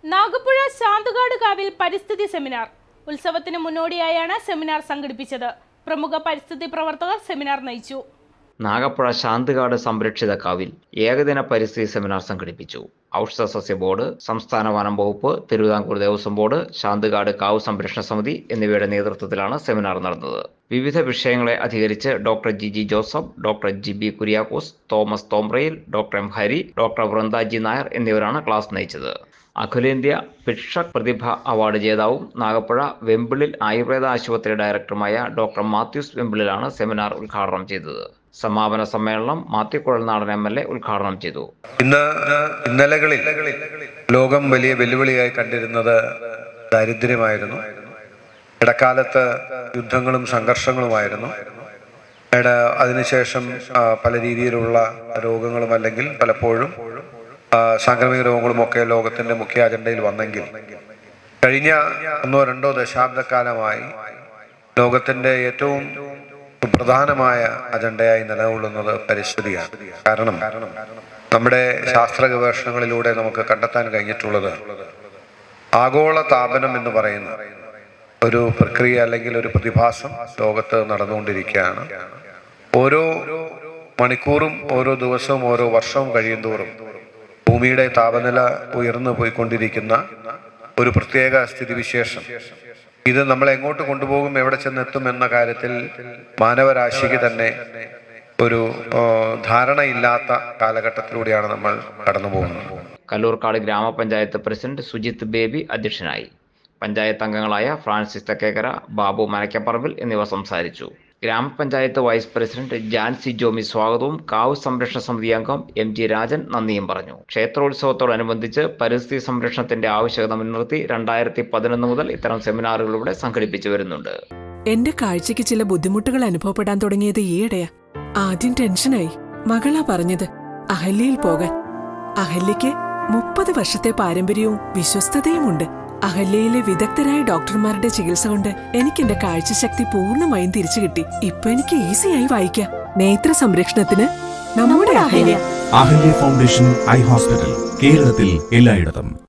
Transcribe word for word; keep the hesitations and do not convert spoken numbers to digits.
നാഗപ്പുഴ ശാന്തുകാട് കാവിൽ പരിസ്ഥിതി സെമിനാർ. ഉത്സവത്തിന് മുന്നോടിയായാണ് സെമിനാർ സംഘടിപ്പിച്ചത്. പ്രമുഖ പരിസ്ഥിതി പ്രവർത്തകർ സെമിനാർ നയിച്ചു. നാഗപ്പുഴ ശാന്തുകാട് സംരക്ഷിത കാവിൽ ഏകദിന പരിസ്ഥിതി സെമിനാർ സംഘടിപ്പിച്ചു. ഔഷധ സസ്യ ബോർഡ്, സംസ്ഥാന വനം വകുപ്പ്, തിരുവിതാംകൂർ ദേവസ്വം ബോർഡ്, ശാന്തുകാട് കാവ് സംരക്ഷണ സമിതി എന്നിവയുടെ നേതൃത്വത്തിലാണ് സെമിനാർ നടന്നത്. വിവിധ വിഷയങ്ങളെ അധികരിച്ച് doctor Giji Joseph, doctor Jibi Kuriakose, Thomas Thombrayil, doctor M Hari, doctor Vrindaji Nair എന്നിവരാണ് ക്ലാസ് നയിച്ചത്. അഖിലേന്ത്യാ ഭിക്ഷക് പ്രതിഭ അവാർഡ് ജേതാവും നാഗപ്പുഴ വെമ്പിളിൽ ആയുർവേദ ആശുപത്രി ഡയറക്ടറുമായ ഡോക്ടർ മാത്യൂസ് വെമ്പിളിലാണ് സെമിനാർ ഉദ്ഘാടനം ചെയ്തത്. സമാപന സമ്മേളനം Mathew Kuzhalnadan M L A ഉദ്ഘാടനം ചെയ്തു. ഇന്ന് ഇന്നലകളിൽ ലോകം വലിയ വെല്ലുവിളിയായി കണ്ടിരുന്നത് ദാരിദ്ര്യമായിരുന്നു. ഇടക്കാലത്ത് യുദ്ധങ്ങളും സംഘർഷങ്ങളുമായിരുന്നു. അതിനുശേഷം പല രീതിയിലുള്ള രോഗങ്ങളും അല്ലെങ്കിൽ പലപ്പോഴും സാംക്രമിക രോഗങ്ങളും ഒക്കെ ലോകത്തിന്റെ മുഖ്യ അജണ്ടയിൽ വന്നെങ്കിൽ കഴിഞ്ഞ ഒന്നോ രണ്ടോ ദശാബ്ദക്കാലമായി ലോകത്തിന്റെ ഏറ്റവും പ്രധാനമായ അജണ്ടയായി നിലകൊള്ളുന്നത് പരിസ്ഥിതിയാണ്. കാരണം നമ്മുടെ ശാസ്ത്ര ഗവേഷണങ്ങളിലൂടെ നമുക്ക് കണ്ടെത്താൻ കഴിഞ്ഞിട്ടുള്ളത് ആഗോള താപനം എന്ന് പറയുന്ന ഒരു പ്രക്രിയ അല്ലെങ്കിൽ ഒരു പ്രതിഭാസം ലോകത്ത് നടന്നുകൊണ്ടിരിക്കുകയാണ്. ഓരോ മണിക്കൂറും ഓരോ ദിവസവും ഓരോ വർഷവും കഴിയുന്തോറും ഭൂമിയുടെ താപനില ഉയർന്നു പോയിക്കൊണ്ടിരിക്കുന്ന ഒരു പ്രത്യേക സ്ഥിതിവിശേഷം. ഇത് നമ്മളെ എങ്ങോട്ട് കൊണ്ടുപോകും, എവിടെ ചെന്നെത്തും എന്ന കാര്യത്തിൽ മാനവരാശിക്ക് തന്നെ ഒരു ധാരണയില്ലാത്ത കാലഘട്ടത്തിലൂടെയാണ് നമ്മൾ കടന്നു പോകുന്നത്. കല്ലൂർക്കാട് ഗ്രാമപഞ്ചായത്ത് പ്രസിഡന്റ് സുജിത് ബേബി അധ്യക്ഷനായി. പഞ്ചായത്ത് അംഗങ്ങളായ ഫ്രാൻസിസ് തെക്കേക്കര, ബാബു മനക്കപ്പറമ്പിൽ എന്നിവർ സംസാരിച്ചു. ഗ്രാമപഞ്ചായത്ത് വൈസ് പ്രസിഡന്റ് ജാൻസി ജോമി സ്വാഗതവും കാവ് സംരക്ഷണ സമിതി അംഗം എം ജി രാജൻ നന്ദിയും പറഞ്ഞു. ക്ഷേത്രോത്സവത്തോടനുബന്ധിച്ച് പരിസ്ഥിതി സംരക്ഷണത്തിന്റെ ആവശ്യകത മുൻനിർത്തി രണ്ടായിരത്തി പതിനൊന്ന് മുതൽ ഇത്തരം സെമിനാറുകളിലൂടെ സംഘടിപ്പിച്ചു വരുന്നുണ്ട്. എന്റെ കാഴ്ചയ്ക്ക് ചില ബുദ്ധിമുട്ടുകൾ അനുഭവപ്പെടാൻ തുടങ്ങിയത് ഈയിടെയാ. ആദ്യം ടെൻഷനായി. മകളാ പറഞ്ഞത് അഹല്യയിൽ പോകാൻ. അഹല്യയ്ക്ക് മുപ്പത് വർഷത്തെ പാരമ്പര്യവും വിശ്വസ്തതയുമുണ്ട്. അഹല്യയിലെ വിദഗ്ധരായ ഡോക്ടർമാരുടെ ചികിത്സ കൊണ്ട് എനിക്ക് എന്റെ കാഴ്ചശക്തി പൂർണ്ണമായും തിരിച്ചു കിട്ടി. ഇപ്പൊ എനിക്ക് ഈസിയായി വായിക്കാം. നേത്ര സംരക്ഷണത്തിന് നമ്മുടെ Ahalya. Ahalya foundation eye hospital, കേരളത്തിൽ എല്ലായിടത്തും.